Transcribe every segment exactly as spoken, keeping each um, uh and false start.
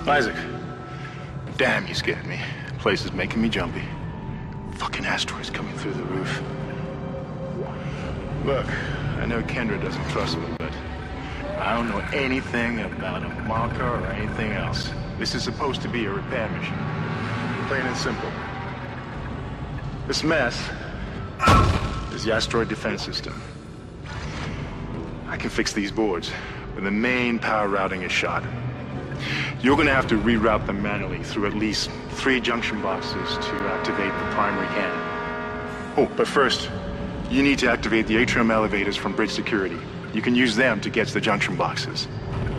Isaac. Damn, you scared me. Place is making me jumpy. Fucking asteroids coming through the roof. Look, I know Kendra doesn't trust me, but I don't know anything about a marker or anything else. This is supposed to be a repair mission. Plain and simple. This mess is the asteroid defense system. I can fix these boards, but the main power routing is shot. You're gonna have to reroute them manually through at least three junction boxes to activate the primary cannon. Oh, but first, you need to activate the atrium elevators from bridge security. You can use them to get to the junction boxes.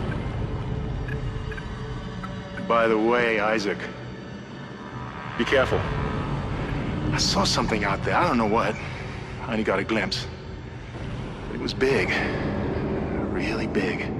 By the way, Isaac, be careful. I saw something out there, I don't know what. I only got a glimpse. It was big, really big.